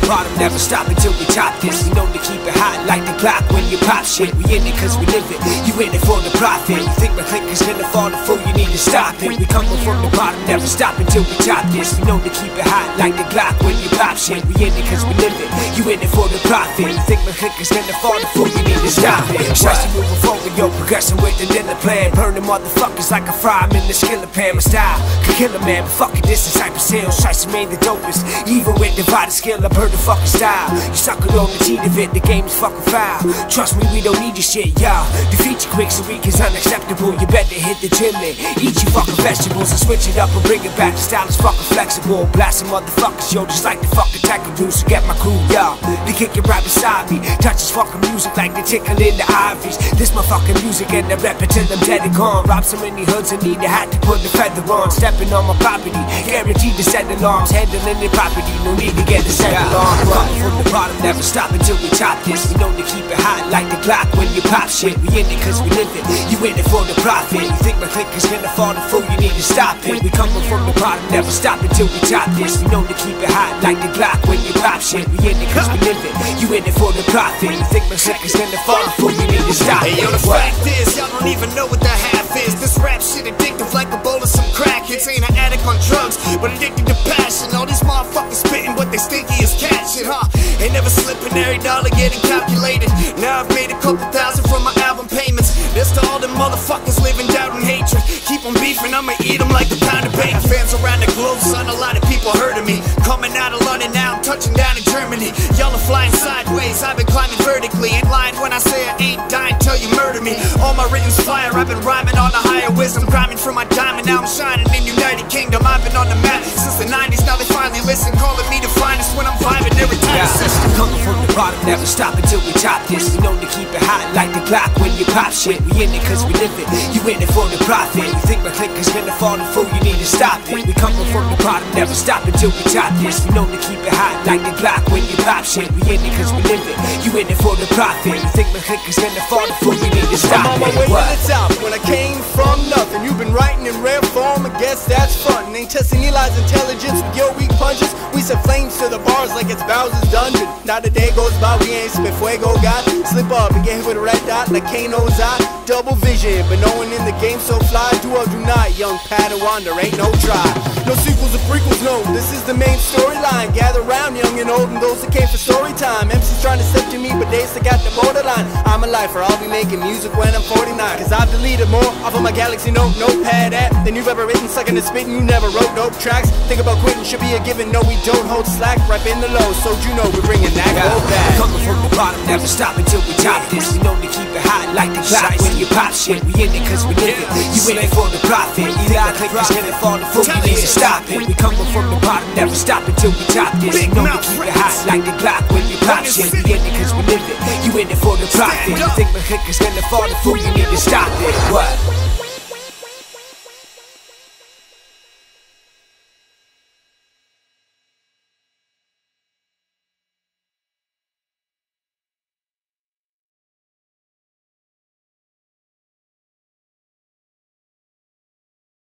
the bottom, never stop until we top this. We known to keep it hot like the Glock when you pop shit. We in it cause we live it, you in it for the profit. You think my click is gonna fall the fool, you need to stop it. We coming from the bottom, never stop until we top this. We known to keep it hot like the Glock when you pop shit. We in it cause we live it, you in it for the profit. You think my click is gonna fall the fool, you need to stop it. ShysT moving forward, yo, progressing with the dinner plan. Burning motherfuckers like a fry, I'm in the skillet pan. My style could kill a man, but fuck it, this is type of sales. ShysT made the dopest, even with divided skill, I've heard the fucking style. You sucker on the cheat of it, the game is fucking foul. Trust me, we don't need your shit, y'all. Defeat you quick so weak is unacceptable. You better hit the gym and eat your fucking vegetables and switch it up and bring it back. The style is fucking flexible. Blasting motherfuckers, yo, just like the fucking tech do. So get my crew, y'all. They kick it right beside me. Touch this fucking music like they tickle in the ivories. This my fucking music and I rap it till I'm dead and gone. Rob so many hoods and need a hat to put the feather on. Stepping on my property, guaranteed to set alarms. Handling the property, no need to get the set alarm. Coming from the bottom, never stop until we top this. We known to keep it hot like the Glock when you pop shit. We in it cause we live it, you in it for the profit. You think my click is gonna fall the fool, you need to stop it. We coming from the bottom, never stop until we top this. We known to keep it hot like the Glock when you pop shit. We in it cause we live it, you in it for the profit. You think my click is gonna fall the fool, you need to stop it. Hey yo, the fact is, y'all don't even know what the half is. This rap shit addictive like a bowl of some crack. Hits ain't an addict on drugs, but addicted to passion. All these motherfuckers spitting, but they stinky as cat shit, huh? Ain't never slipping, every dollar getting calculated. Now I've made a couple thousand from my album payments. This to all them motherfuckers living doubt and hatred. Keep on beefing, I'ma eat them like a pound of bacon. Fans around the globe, son, a lot of people heard of me. Coming out of London, now I'm touching down in Germany. Y'all are flying sideways, I've been climbing vertically. Ain't lying when I say I ain't dying till you murder me. All my written's fire, I've been rhyming on a higher wisdom. Grinding for my diamond, now I'm shining in United Kingdom. I've been on the map since the 90s, now they finally listen. Calling me the finest when I'm vibing every time. Coming from the bottom, never stop until we top this. We known to keep it hot like the Glock when you pop shit. We in it cause we live it, you in it for the profit. You think my click is gonna fall the fool, you need to stop it. We coming from the bottom, never stop until we top this. We known to keep it hot like the Glock when you pop shit. We in it cause we live it, you in it for the profit. You think my click is gonna fall the fool, you need to stop it. I'm on my way to the top when I came from nothing. You've been writing in rare form, I guess that's fun. Ain't testing Eli's intelligence with your weak punches. We set flames to the bars like it's Bowser's dungeon. Not a day goes by, we ain't spit fuego, God. Slip up and get hit with a red dot like Kano's eye. Double vision, but no one in the game so fly. Do or do not, young Padawan, there ain't no try. No sequels or prequels, no, this is the main storyline. Gather round, young and old, and those that came for story time. MC's trying to step to me, but they still got the borderline. I'm a lifer, I'll be making music when I'm 49. Cause I've deleted more off of my Galaxy Note notepad app than you've ever written, sucking and spitting. You never wrote dope tracks. Think about quitting, should be a given. No, we don't hold slack, right in the low. So you know we're bringing that gold back. Coming from the bottom, never stop until we top this. We known to keep it hot like the Glock when you pop shit. We in it cause we live it, you in it for the profit. You think my click is gonna fall the fool, you need to stop it. We coming from the bottom, never stop until we top this. We known to keep it hot like the Glock when you pop shit. We in it cause we live it, you in it for the profit. You think my click is gonna fall the fool, you need to stop it. What?